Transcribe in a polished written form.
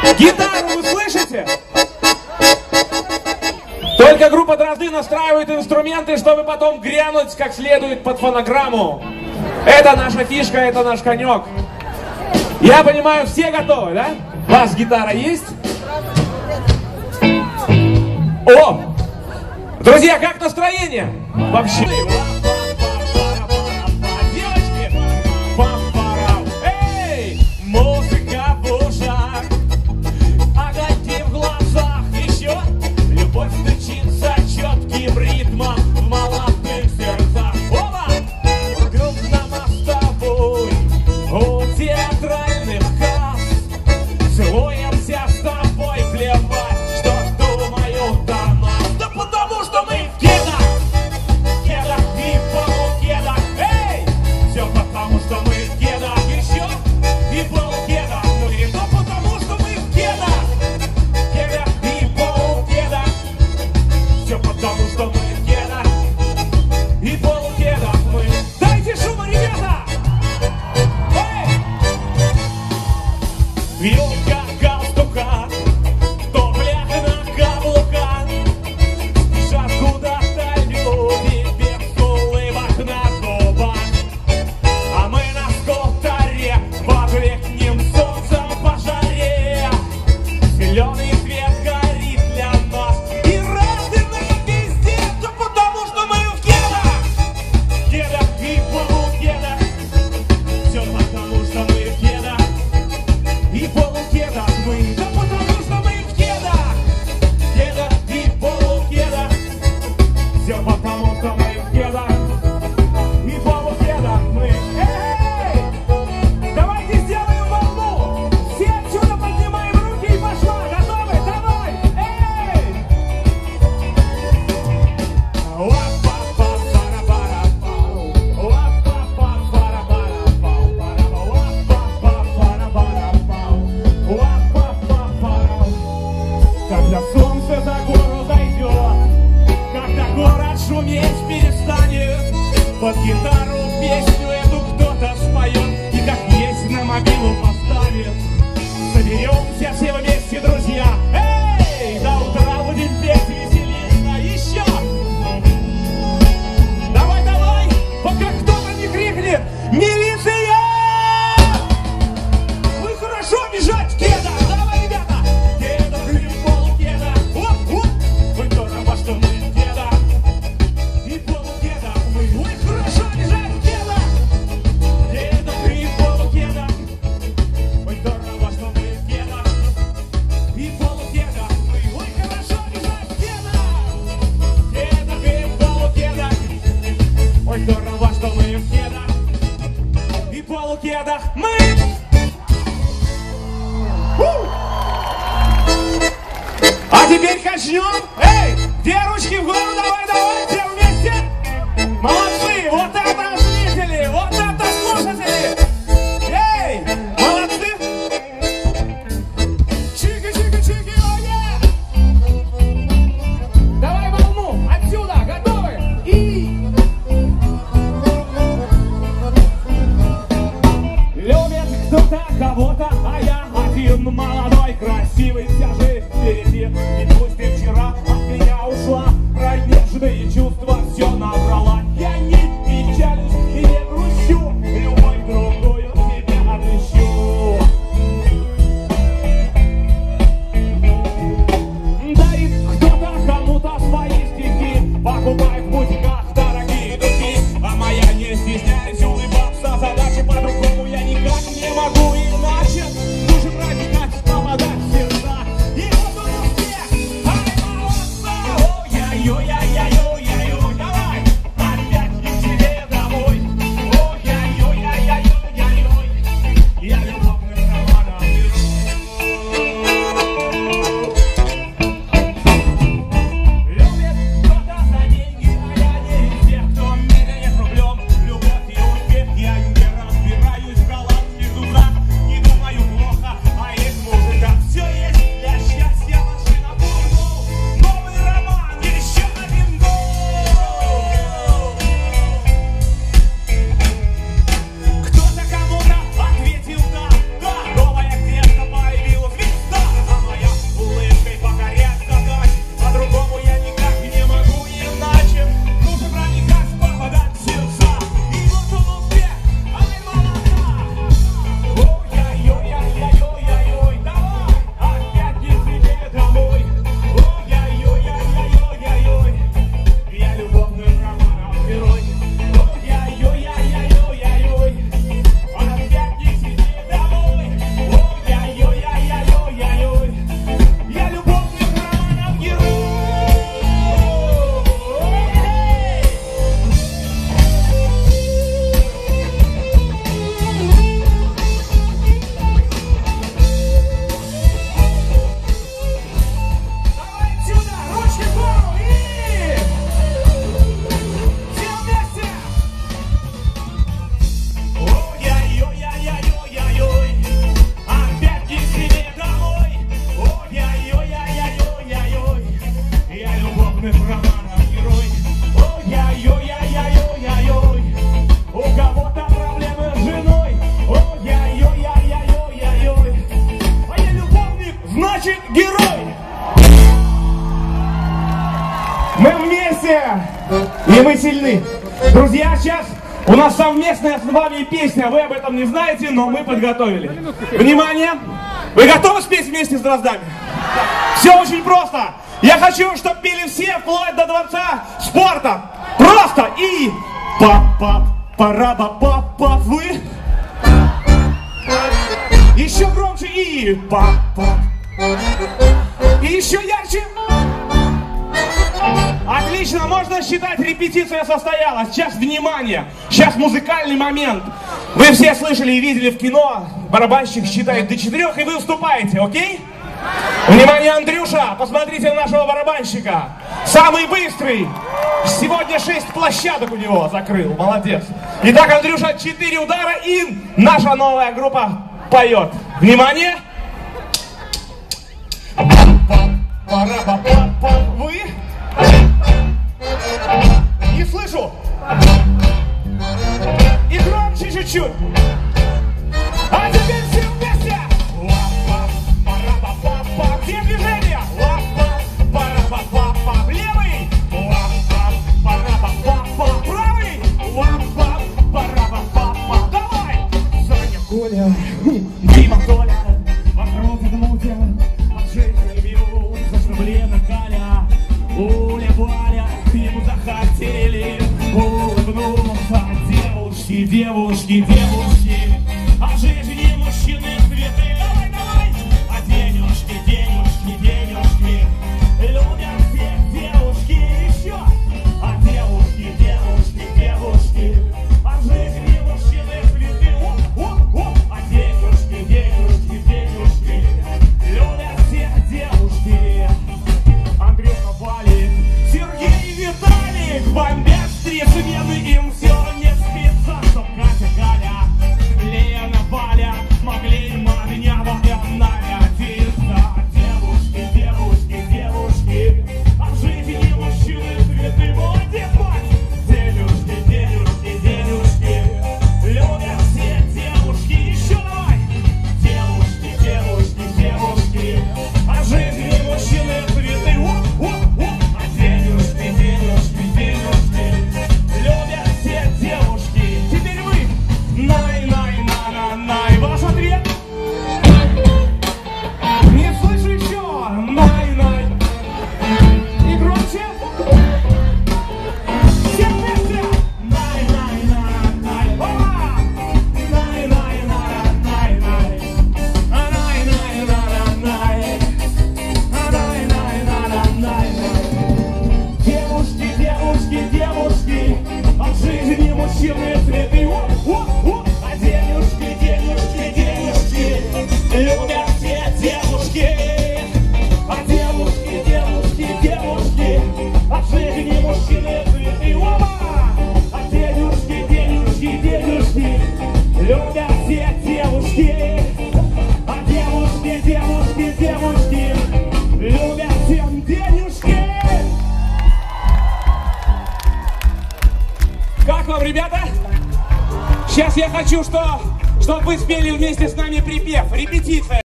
Гитару вы слышите? Только группа Дрозды настраивает инструменты, чтобы потом грянуть как следует под фонограмму. Это наша фишка, это наш конек. Я понимаю, все готовы, да? У вас гитара есть? О! Друзья, как настроение? Вообще. Эй! Музыка в ушах, огоньки в глазах, еще любовь стучится четким ритмом в молодых сердцах. Оба! Грустно нас с тобой у театральных касс, целуемся с тобой, плевать, что думают о нас. Да потому что мы в кедах и полукедах. Эй! Все потому что мы в кедах еще и полукедах. Ну и то потому что мы в кедах и полукедах. Все потому что мы в кедах и полукедах. Мы. Дайте шума, ребята! Эй! Вилка галстука, топляк на каблуках, спешат куда-то люди без улыбок на губах. А мы на скутере подвигнем солнцем по жаре. Зеленый свет горит для нас и рады мы везде. Да потому что мы в кедах и полукедах. Все потому что мы в кедах и полукедах. Мы. Да потому что мы в кедах и полукедах. Все потому что мы в кедах и полукедах. Мы. Эй! Давайте сделаем волну. Все отсюда поднимаем руки и пошла. Готовы? Давай! Эй! Когда солнце за гору зайдет, когда город шуметь перестанет, под гитару песню эту кто-то споет и как есть на мобилу поставит. Соберемся все вместе, друзья. Эй! До утра будем петь веселиться еще. Давай, давай, пока кто-то не крикнет: милиция! Вы хорошо бежать в кедах. Давай, ребята! Кедах и полукедах. Оп. Вы здорово, что мы в кедах и полукедах. Мы. Ой, хорошо бежать в кедах. Кедах и полукедах. Ой, здорово, что мы в кедах и полукедах. Мы. Ой, хорошо бежать в кедах. Кедах и полукедах. Ой, здорово, что мы в кедах и полукедах. Мы. А теперь качнем. Эй, где ручки в гору? Давай, давай, все вместе. Молодцы, вот это зрители, вот это слушатели. Эй, молодцы. Чики, ой, давай волну, отсюда, готовы? И... Любит кто-то кого-то, а я один молодой, красивый, вся жизнь впереди. И пусть ты вчера от меня ушла, про нежные чувства все набрала. Я не печалюсь и не грущу, любовь другую тебе отыщу. Дарит кто-то кому-то свои стихи, покупает в бутиках дорогие духи. А моя не стесняясь улыбаться, задачи по-другому я никак не могу иначе. Нужен радикать, герой! Мы вместе, и мы сильны. Друзья, сейчас у нас совместная с вами песня. Вы об этом не знаете, но мы подготовили. Внимание! Вы готовы спеть вместе с Дроздами? Все очень просто. Я хочу, чтобы пели все, вплоть до Дворца спорта. Просто и... Па-па-пара-па-па-па. Вы... Еще громче и... Па-па. И еще ярче. Отлично, можно считать, репетиция состоялась. Сейчас внимание, сейчас музыкальный момент. Вы все слышали и видели в кино, барабанщик считает до 4, и вы уступаете, окей? Внимание, Андрюша, посмотрите на нашего барабанщика. Самый быстрый. Сегодня 6 площадок у него закрыл, молодец. Итак, Андрюша, 4 удара, и наша новая группа поет. Внимание. Вы? Не слышу. И громче чуть-чуть. А теперь все вместе. Где движение? Левый. Правый. Давай. Саня, Коля, Дима, Толя, вокруг мутя, от жизни бьют, зашумлена Галя, Оля, Валя, ему захотели улыбнуться. Девушки, девушки, девушки, а жизни мужчины цветы. Давай, давай. А денежки, денежки, денежки, любят всех девушки. Еще. А девушки, девушки, девушки, а жизни мужчины цветы. А денежки, денежки, денежки, любят всех девушки. Андрюха валит, Сергей и Виталик бомбят 3 смены, им все не спится. Чтоб Катя, Галя, Лена, Валя могли меня нарядиться. Девушки, девушки, девушки, а в жизни мужчины цветы. Молодец, Макс! Денежки, денежки, денежки, любят все девушки. Еще давай! Девушки, девушки, девушки, а в жизни мужчины цветы. А денежки, денежки, денежки, любят все девушки. Теперь вы. Най, най, на, най. Ваш ответ? Не слышу еще. Най, най. И громче. Все вместе. Най, най, на, най. Опа! Най, най, на, най, най. Най, най, на, най. Най, най, на, най. Девушки, девушки, девушки, а в жизни мужчины цветы. А денежки, денежки, денежки, любят все девушки. А девушки, девушки, девушки, а в жизни мужчины цветы. А денежки, денежки, денежки, любят все девушки. А девушки, девушки, девушки, любят всем денежки. Как вам, ребята? Сейчас я хочу, чтобы вы спели вместе с нами припев. Репетиция.